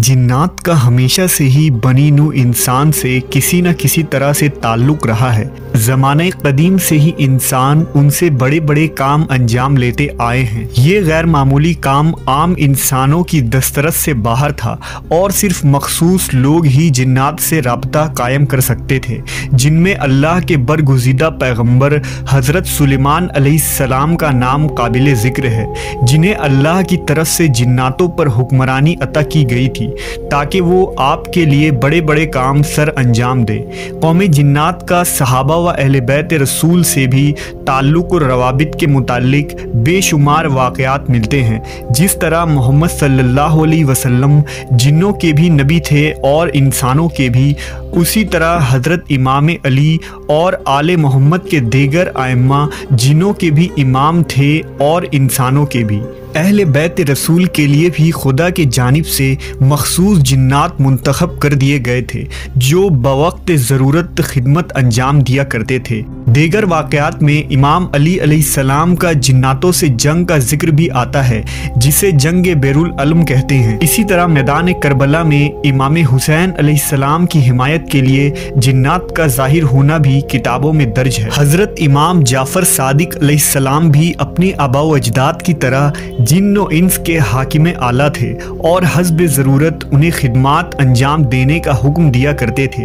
जिन्नात का हमेशा से ही बनी नू इंसान से किसी न किसी तरह से ताल्लुक़ रहा है। ज़माने कदीम से ही इंसान उनसे बड़े बड़े काम अंजाम लेते आए हैं। ये गैर मामूली काम आम इंसानों की दस्तरस से बाहर था और सिर्फ मखसूस लोग ही जिन्नात से राब्ता कायम कर सकते थे, जिनमें अल्लाह के बरगुज़ीदा पैगम्बर हज़रत सुलेमान अलैहिस्सलाम का नाम काबिल ज़िक्र है, जिन्हें अल्लाह की तरफ से जिन्नातों पर हुक्मरानी अता की गई थी ताकि वो आपके लिए बड़े बड़े काम सर अंजाम दे। कौम जिन्नात का सहाबा व अहले बैत रसूल से भी ताल्लुक़ और रवाबित के मुतालिक बेशुमार वाक़यात मिलते हैं। जिस तरह मोहम्मद सल्लल्लाहु अलैहि वसल्लम जिन्नों के भी नबी थे और इंसानों के भी, उसी तरह हज़रत इमाम अली और आले मोहम्मद के दीगर आइम्मा जिन्नों के भी इमाम थे और इंसानों के भी। अहले बैत रसूल के लिए भी खुदा की जानिब से मखसूस जिन्नात मुंतखब कर दिए गए थे जो बवक्त ज़रूरत खिदमत अंजाम दिया करते थे। दीगर वाक़यात में इमाम अली अलैहिस्सलाम का जिन्नातों से जंग का जिक्र भी आता है, जिसे जंग बेरुल अलम कहते हैं। इसी तरह मैदान करबला में इमाम हुसैन अलैहिस्सलाम की हिमायत के लिए जिन्नात का ज़ाहिर होना भी किताबों में दर्ज है। हज़रत इमाम जाफ़र सादिक अलैहिस्सलाम भी अपने आबा व अजदाद की तरह जिन्न इंस के हाकिम आला थे और हस्ब ज़रूरत उन्हें खिदमात अंजाम देने का हुक्म दिया करते थे।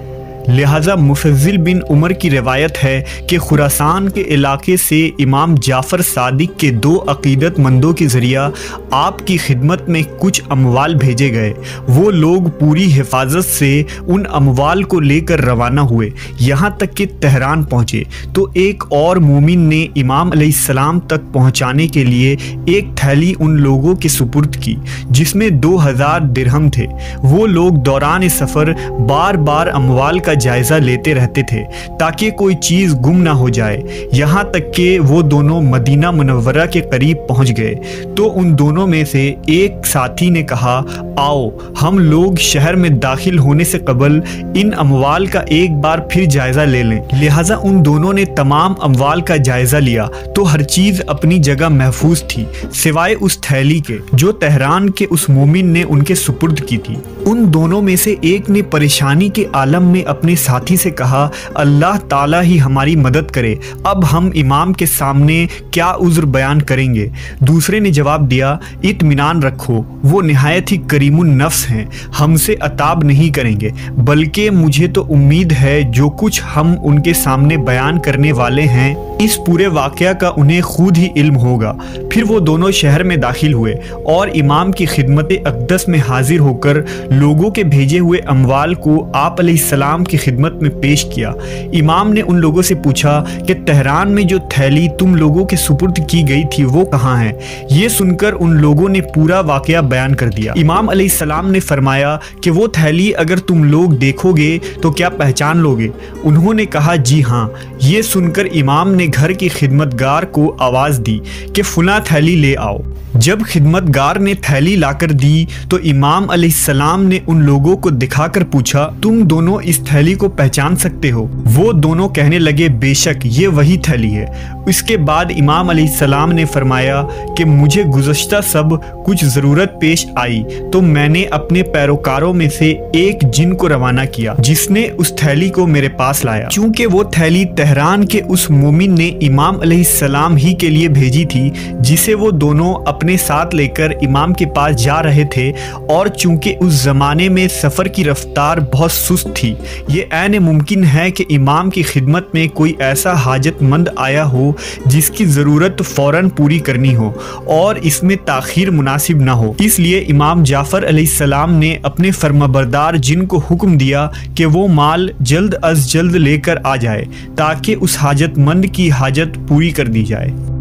लिहाजा मुफज़्ज़िल बिन उमर की रिवायत है कि खुरासान के इलाके से इमाम जाफ़र सादिक के दो अक़ीदतमंदों के ज़रिया आपकी खिदमत में कुछ अमवाल भेजे गए। वो लोग पूरी हिफाजत से उन अमवाल को लेकर रवाना हुए। यहाँ तक कि तेहरान पहुँचे तो एक और मोमिन ने इमाम अलैहिस्सलाम तक पहुँचाने के लिए एक थैली उन लोगों के सुपुर्द की जिसमें 2000 दिरहम थे। वो लोग दौरान सफ़र बार बार अमवाल का जायज़ा लेते रहते थे ताकि कोई चीज़ गुम ना हो जाए। यहाँ तक कि वो दोनों मदीना मुनव्वरा के करीब पहुँच गए तो उन दोनों में से एक साथी ने कहा, आओ हम लोग शहर में दाखिल होने से कबल इन अमवाल का एक बार फिर जायज़ा ले लें। लिहाजा उन दोनों ने तमाम अमवाल का जायज़ा लिया तो हर चीज़ अपनी जगह महफूज थी सिवाय उस थैली के जो तेहरान के उस मोमिन ने उनके सुपुर्द की थी। उन दोनों में से एक ने परेशानी के आलम में अपने साथी से कहा, अल्लाह ताला ही हमारी मदद करे, अब हम इमाम के सामने क्या उज़्र बयान करेंगे। दूसरे ने जवाब दिया, इत्मीनान रखो, वो निहायत ही करीमुन नफ्स हैं, हमसे अताब नहीं करेंगे, बल्कि मुझे तो उम्मीद है जो कुछ हम उनके सामने बयान करने वाले हैं इस पूरे वाक़या का उन्हें खुद ही इल्म होगा। फिर वो दोनों शहर में दाखिल हुए और इमाम की खिदमत अक़दस में हाजिर होकर लोगों के भेजे हुए अमवाल को आप अलैहिस्सलाम की खिदमत में पेश किया। इमाम ने उन लोगों से पूछा कि तेहरान में जो थैली तुम लोगों के सुपुर्द की गई थी वो कहाँ है। ये सुनकर उन लोगों ने पूरा वाक़या बयान कर दिया। इमाम अलैहिस्सलाम ने फरमाया कि वो थैली अगर तुम लोग देखोगे तो क्या पहचान लोगे। उन्होंने कहा, जी हाँ। ये सुनकर इमाम ने घर की खिदमतगार को आवाज़ दी कि फुला थैली ले आओ। जब खिदमतगार ने थैली लाकर दी तो इमाम अलैहिस्सलाम ने उन लोगों को दिखाकर पूछा, तुम दोनों इस थैली को पहचान सकते हो। वो दोनों कहने लगे, बेशक ये वही थैली है। इसके बाद इमाम अलैहिस्सलाम ने फरमाया कि मुझे गुज़श्ता सब कुछ ज़रूरत पेश आई तो मैंने अपने पैरोकारों में से एक जिन को रवाना किया जिसने उस थैली को मेरे पास लाया। चूँकि वो थैली तेहरान के उस मोमिन ने इमाम अलैहिस्सलाम ही के लिए भेजी थी जिसे वो दोनों अपने साथ लेकर इमाम के पास जा रहे थे, और चूंकि उस ज़माने में सफ़र की रफ्तार बहुत सुस्त थी, ये ऐन मुमकिन है कि इमाम की खिदमत में कोई ऐसा हाजतमंद आया हो जिसकी ज़रूरत फ़ौरन पूरी करनी हो और इसमें ताख़ीर मुनासिब ना हो। इसलिए इमाम जाफ़र अलैहिस्सलाम ने अपने फर्माबरदार जिन को हुक्म दिया कि वो माल जल्द अज जल्द लेकर आ जाए ताकि उस हाजतमंद की हाजत पूरी कर दी जाए।